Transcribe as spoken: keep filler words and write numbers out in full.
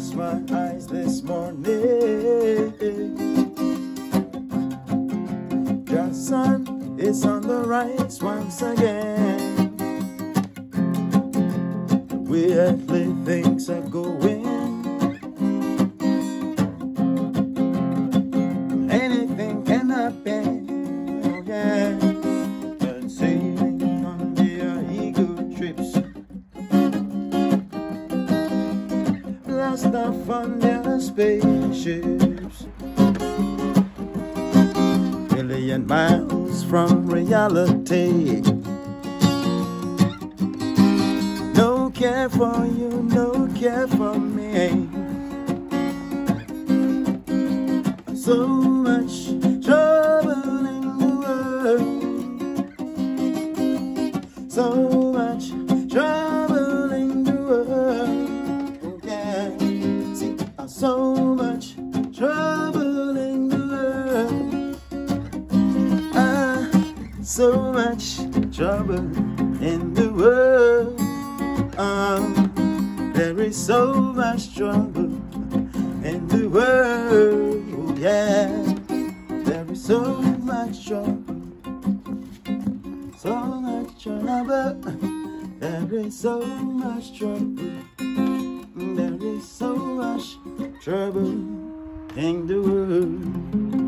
close my eyes this morning, the sun is on the rise once again. Weirdly things are going. Anything can happen, oh yeah. But sailing on their ego trips, lost off on their spaceships, million miles from reality. No care for you, no care for me. So much trouble in the world, so much trouble in the world, oh yeah. See, so much trouble in the world, ah, so much trouble in the world. Um, there is so much trouble in the world, oh yeah. There is so much trouble, so much trouble. There is so much trouble. There is so much trouble in the world.